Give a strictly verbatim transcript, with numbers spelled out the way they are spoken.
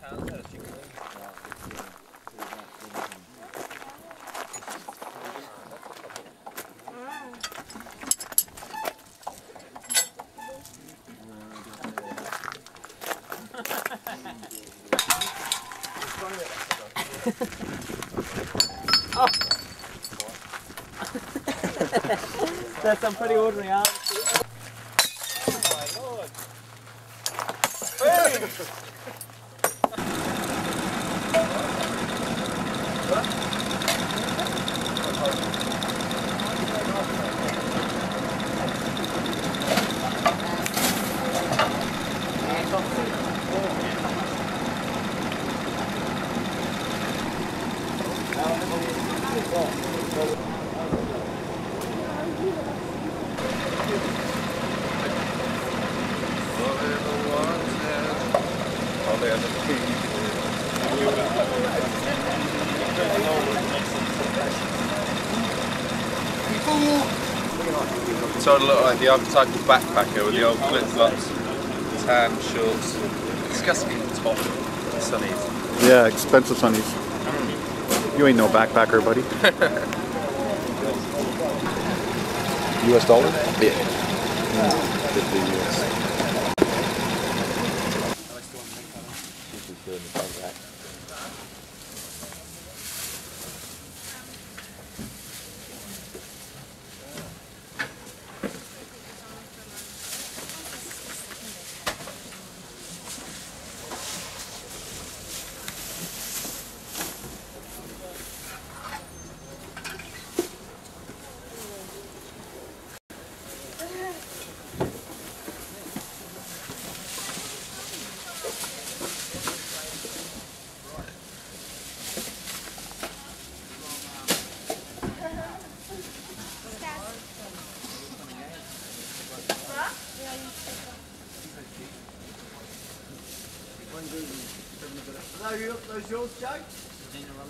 Oh. That's some pretty ordinary answer. Oh my lord. Hey. So I look like the archetypal backpacker with the old flip-flops, tan shorts. It's got to be the top sunnies. Yeah, expensive sunnies. Mm. You ain't no backpacker, buddy. U S dollar? Yeah. Mm. fifty U S. Those yours, Joe?